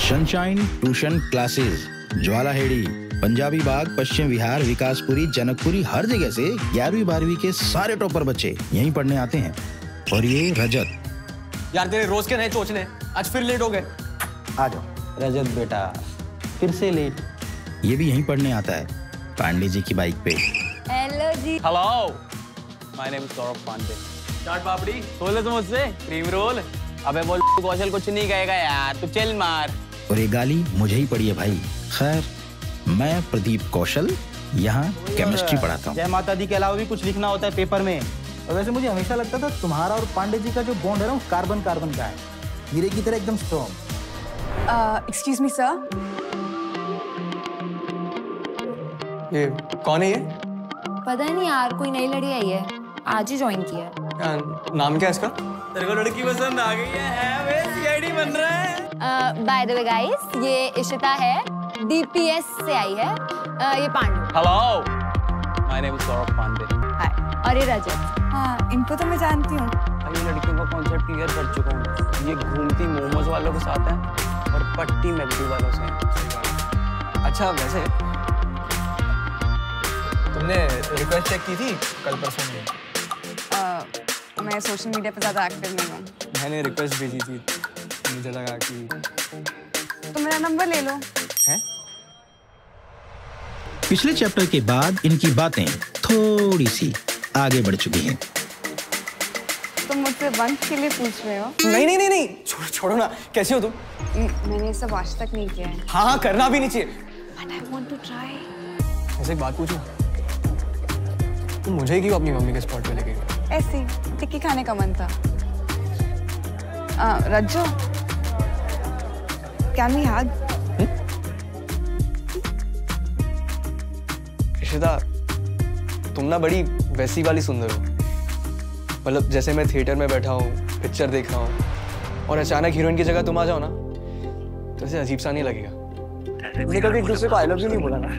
Sunshine tuition classes, Jwalaheri, Punjabi Bagh, Paschim Vihar, Vikaspuri, Janakpuri, हर जगह से 11वीं 12वीं के सारे टॉपर बच्चे यहीं पढ़ने आते हैं। और ये रजत। यार तेरे रोज के नए चोचले, आज फिर लेट हो गए। आ जाओ। रजत बेटा फिर से लेट। ये भी यहीं पढ़ने आता है, पांडे जी की बाइक पे। Hello ji. Hello, my name is Saurabh Pandey. Chaat papdi, बोले तो मुझसे क्रीम रोल। अबे बोल, कौशल कुछ नहीं कहेगा यार, तू चल मार। और ये गाली मुझे ही पड़ी है भाई। खैर, मैं प्रदीप कौशल यहाँ केमिस्ट्री पढ़ाता हूँ। जय माता दी के अलावा भी कुछ लिखना होता है पेपर में। और वैसे मुझे हमेशा लगता था तुम्हारा और पांडे जी का जो बॉन्ड है ना, कार्बन कार्बन का है, हीरे की तरह एकदम स्ट्रॉन्ग। Excuse me sir. ये कौन है ये? पता नहीं यार, कोई नई लड़की आई है, आज ही ज्वाइन किया है। नाम क्या है इसका? तेरे को लड़की पसंद आ गई है वे सीआईडी बन रहा है। बाय द वे गाइस, ये इशिता है, डीपीएस से आई है। ये Pandey. Hello, my name is Saurabh Pandey. Hi. और ये रजत। हाँ, इनको तो मैं जानती हूँ। ये लड़कियों का कॉन्सेप्ट क्लियर कर चुका हूँ। ये घूमती मोमोज वालों के साथ है और पट्टी मैगडी वालों से है। अच्छा वैसे तुमने रिक्वेस्ट चेक की थी कल परसों में? मैं सोशल मीडिया पे ज्यादा एक्टिव नहीं हूँ। मैंने रिक्वेस्ट भेजी थी, मुझे लगा कि तो मेरा नंबर ले लो। हैं? पिछले चैप्टर के बाद इनकी बातें थोड़ी सी आगे बढ़ चुकी हैं। तुम मुझसे वंश के लिए पूछ रहे हो? नहीं, छोड़ो ना। कैसे हो तुम? मैंने ये सब आज तक नहीं किया है। हाँ, करना भी नहीं चाहिए। But I want to try. वैसे एक बात पूछूं? तुम मुझे क्यों अपनी मम्मी के स्पॉट पे लेके गए? ऐसे टिक्की खाने का मन था। Rajjo, can we hug? Ishita, तुम ना बड़ी वैसी वाली सुंदर हो। मतलब जैसे मैं थिएटर में बैठा हूँ, पिक्चर देख रहा हूँ और अचानक हीरोइन की जगह तुम आ जाओ ना, तो ऐसे अजीब सा नहीं लगेगा। मुझे कभी एक दूसरे को आई लव यू नहीं बोला ना?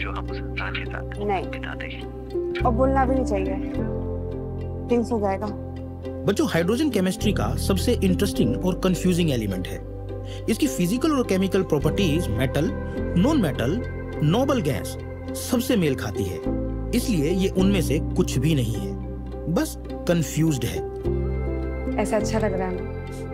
नहीं, और बोलना भी नहीं चाहिए, ड्रिंक्स हो जाएगा। बच्चों, हाइड्रोजन केमिस्ट्री का सबसे इंटरेस्टिंग और कंफ्यूजिंग एलिमेंट है। इसकी फिजिकल और chemical properties metal, non metal, noble gas सबसे मेल खाती है। इसलिए ये उनमें से कुछ भी नहीं है, बस कंफ्यूज्ड है। ऐसा अच्छा लग रहा है।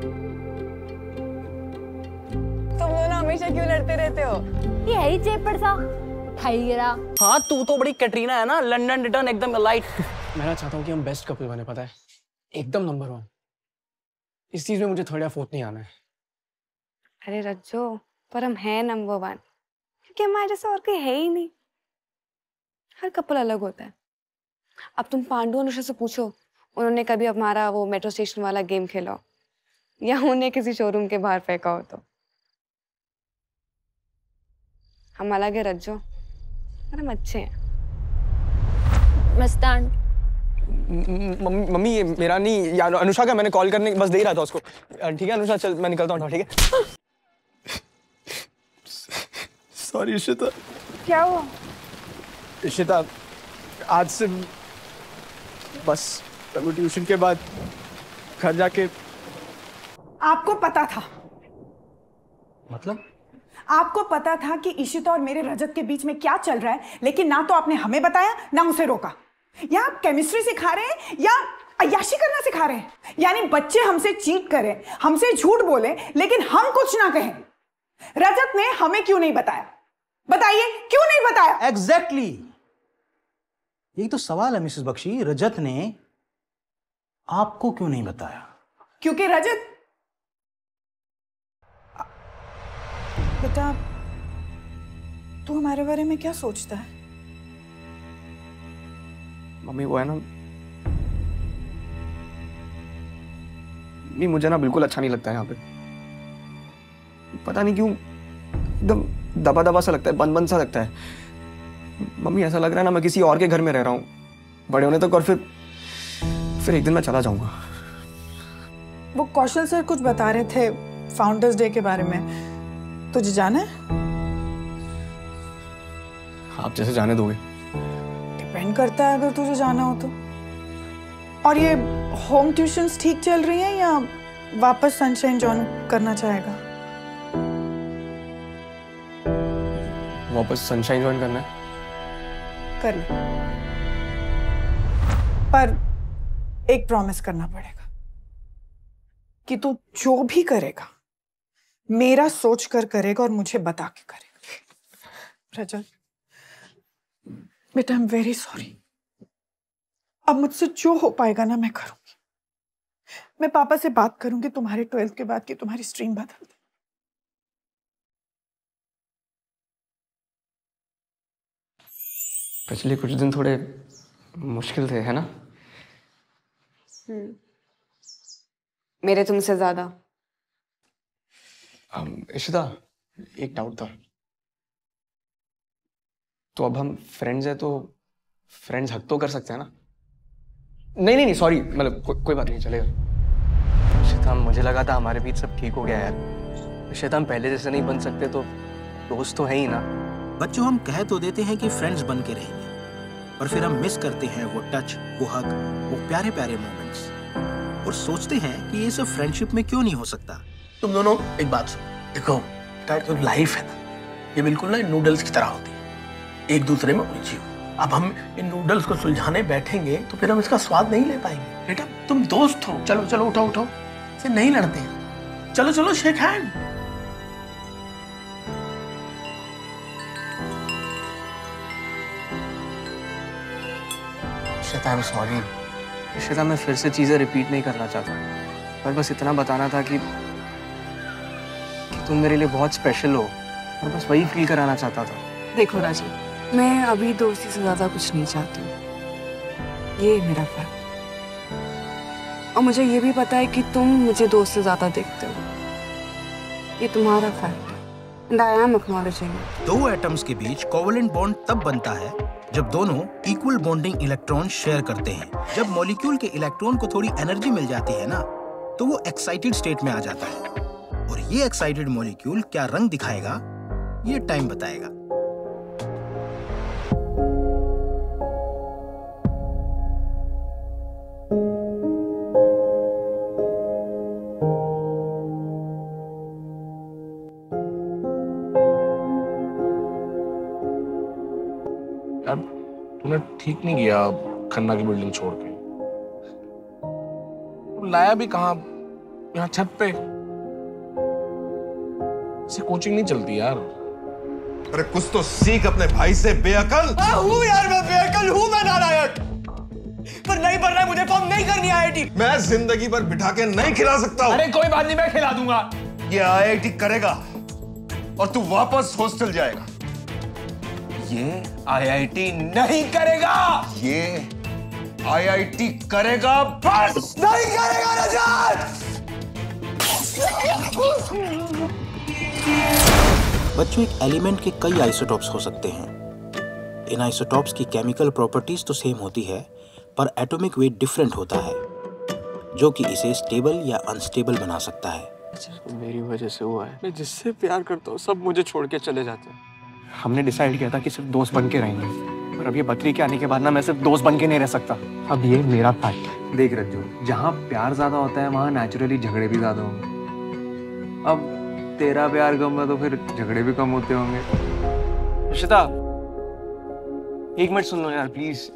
तुम दोनों हमेशा क्यों लड़ते रहते हो? ये है ही चेपड़ सा, खाई गिरा। हाँ, तू तो बड़ी कैटरीना है ना, लंदन रिटर्न एकदम लाइट। मैं चाहता हूँ कि हम बेस्ट कपल बने, पता है, एकदम नंबर 1। इस चीज में मुझे थोड़ा फोर्थ नहीं आना है। अरे रज्जो, पर हम हैं नंबर 1, क्योंकि हमारे जैसा और कोई है ही नहीं। हर कपल अलग होता है। अब तुम पांडु अनुषा से पूछो, उन्होंने कभी हमारा वो मेट्रो स्टेशन वाला गेम खेला हो या उन्हें किसी शोरूम के बाहर फेंका हो तो। हम अलग है रज्जो, पर हम अच्छे हैं। मस्तान। मम्मी, ये मेरा नहीं यार, अनुषा का। मैंने कॉल करने बस दे ही रहा था उसको। ठीक है अनुषा, चल मैं निकलता हूँ। ठीक है। सॉरी इशिता। क्या हुआ? इशिता, आज से बस ट्यूशन के बाद घर जाके। आपको पता था? मतलब? आपको पता था कि इशिता और मेरे रजत के बीच में क्या चल रहा है, लेकिन ना तो आपने हमें बताया ना उसे रोका। या आप केमिस्ट्री सिखा रहे हैं या अय्याशी करना सिखा रहे हैं? यानी बच्चे हमसे चीट करें, हमसे झूठ बोले, लेकिन हम कुछ ना कहें। रजत ने हमें क्यों नहीं बताया? बताइए, क्यों नहीं बताया? एग्जैक्टली यही तो सवाल है मिसेस बख्शी। रजत ने आपको क्यों नहीं बताया? क्योंकि रजत, बेटा, तू हमारे बारे में क्या सोचता है? मम्मी वो है ना, नहीं मुझे ना बिल्कुल अच्छा नहीं लगता है यहाँ पे। पता नहीं क्यों एकदम दबा दबा सा लगता है, बंद बंद सा लगता है। मम्मी ऐसा लग रहा है ना मैं किसी और के घर में रह रहा हूँ बड़े होने तक, और फिर एक दिन मैं चला जाऊंगा। वो कौशल सर कुछ बता रहे थे फाउंडर्स डे के बारे में, तुझे जाना है? आप जैसे जाने दोगे। डिपेंड करता है अगर तुझे जाना हो तो। और ये होम ट्यूशन्स ठीक चल रही हैं या वापस सनशाइन जॉइन करना चाहेगा? वापस सनशाइन ज्वाइन करना है? कर ले, पर एक प्रॉमिस करना पड़ेगा कि तू जो भी करेगा मेरा सोच कर करेगा और मुझे बता के करेगा। रजत बेटा, आई एम वेरी सॉरी। अब मुझसे जो हो पाएगा ना मैं करूंगी। मैं पापा से बात करूंगी तुम्हारे 12th के बाद की तुम्हारी स्ट्रीम बदल दे। पिछले कुछ दिन थोड़े मुश्किल थे, है ना? मेरे तुमसे ज्यादा। इशिता, एक डाउट था। तो अब हम फ्रेंड्स हैं तो फ्रेंड्स हक तो कर सकते हैं ना? नहीं सॉरी, मतलब कोई बात नहीं, चलेगा। इशिता, मुझे लगा था हमारे बीच सब ठीक हो गया यार। इशिता, हम पहले जैसे नहीं बन सकते तो दोस्त तो है ही ना। बच्चों, हम कह तो देते हैं कि फ्रेंड्स बन के रहेंगे, पर फिर हम मिस करते हैं वो टच, वो हग, वो प्यारे प्यारे मोमेंट्स, और सोचते हैं कि ये सब फ्रेंडशिप में क्यों नहीं हो सकता। तुम दोनों एक बात सुनो, देखो जो लाइफ है ना, ये बिल्कुल ना नूडल्स की तरह होती है, एक दूसरे में उलझी हुई। अब हम इन नूडल्स को सुलझाने बैठेंगे तो फिर हम इसका स्वाद नहीं ले पाएंगे। बेटा, तुम दोस्त हो, चलो चलो उठो उठो, से नहीं लड़ते हैं, चलो चलो shake hand. Ishita, I am sorry. Ishita, मैं फिर से चीजें रिपीट नहीं करना चाहता, पर बस इतना बताना था कि तुम मेरे लिए बहुत स्पेशल हो, और बस वही फील कराना चाहता था। देखो राजू, मैं अभी दोस्ती से ज्यादा कुछ नहीं चाहती हूँ, ये मेरा फैक्ट। और मुझे ये भी पता है कि तुम मुझे दोस्त से ज्यादा देखते हो, ये तुम्हारा फैक्ट है, and I am acknowledging it. दो एटम्स के बीच कोवेलेंट बॉन्ड तब बनता है जब दोनों इक्वल बॉन्डिंग इलेक्ट्रॉन शेयर करते हैं। जब मॉलिक्यूल के इलेक्ट्रॉन को थोड़ी एनर्जी मिल जाती है ना, तो वो एक्साइटेड स्टेट में आ जाता है, और ये एक्साइटेड मॉलिक्यूल क्या रंग दिखाएगा ये टाइम बताएगा। यार तूने ठीक नहीं किया खन्ना की बिल्डिंग छोड़ के। लाया भी कहाँ, यहाँ छत पे। इसे कोचिंग नहीं चलती यार। अरे कुछ तो सीख अपने भाई से, बेअकल। हूँ यार, मैं बेअकल हूँ, मैं नालायक, पर नहीं पढ़ रहा है मुझे, फॉर्म नहीं करनी आईआईटी। मैं जिंदगी भर बिठा के नहीं खिला सकता हूँ। अरे कोई बात नहीं, मैं खिला दूंगा। ये आईआईटी करेगा और तू वापस हॉस्टल जाएगा। ये आईआईटी नहीं करेगा। ये आईआईटी करेगा, बस नहीं करेगा रजत। बच्चों, एक एलिमेंट के कई आइसोटॉप्स हो सकते हैं। इन आइसोटॉप्स की केमिकल प्रॉपर्टीज तो सेम होती है, पर एटॉमिक वेट डिफरेंट होता है, जो कि इसे स्टेबल या अनस्टेबल बना सकता है। मेरी वजह से हुआ है। मैं जिससे प्यार करता हूँ सब मुझे छोड़ के चले जाते हैं। हमने डिसाइड किया था कि सिर्फ दोस्त बन के रहेंगे, पर अब ये बकरी के आने के बाद ना मैं सिर्फ दोस्त बन के नहीं रह सकता। अब ये मेरा फैक्ट है। देख रज्जू, जहाँ प्यार ज्यादा होता है वहाँ नेचुरली झगड़े भी ज्यादा होंगे। अब तेरा प्यार कम है तो फिर झगड़े भी कम होते होंगे। इशिता, एक मिनट सुन लो यार प्लीज।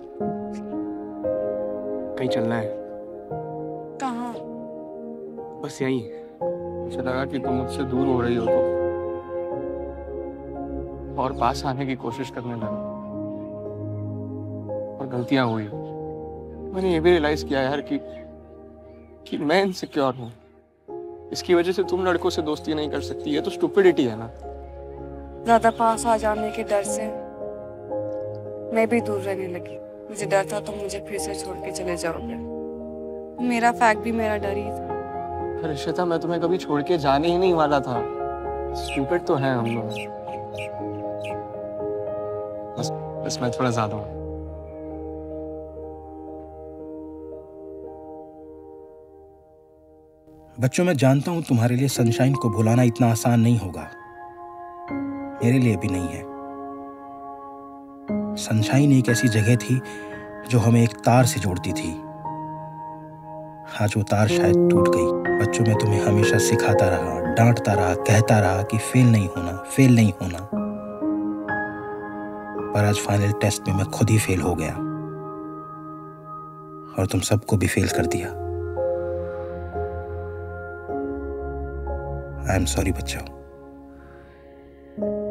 कहीं चलना है। कहाँ? बस यहीं। मुझे लगा कि तुम मुझसे दूर हो रही हो तो और पास आने की कोशिश करने लगा, और गलतियां हुई। मैंने ये भी रियलाइज किया यार कि मैं इनसिक्योर हूँ। इसकी वजह से तुम लड़कों से दोस्ती नहीं कर सकती। ये तो स्टुपिडिटी है ना। ज्यादा पास आ जाने के डर से मैं भी दूर रहने लगी। मुझे डर था तुम मुझे फिर से छोड़ के चले जाओगे। मेरा फैक्ट भी मेरा डर ही था। पर इशिता, मैं तुम्हें कभी छोड़ के जाने ही नहीं वाला था। स्टूपिड तो है हम लोग, बस मैं थोड़ा ज्यादा हूँ। बच्चों, मैं जानता हूं तुम्हारे लिए सनशाइन को भुलाना इतना आसान नहीं होगा, मेरे लिए भी नहीं है। सनशाइन एक ऐसी जगह थी जो हमें एक तार से जोड़ती थी। आज वो तार शायद टूट गई। बच्चों, मैं तुम्हें हमेशा सिखाता रहा, डांटता रहा, कहता रहा कि फेल नहीं होना, फेल नहीं होना, पर आज फाइनल टेस्ट में मैं खुद ही फेल हो गया और तुम सबको भी फेल कर दिया। आई एम सॉरी बच्चों।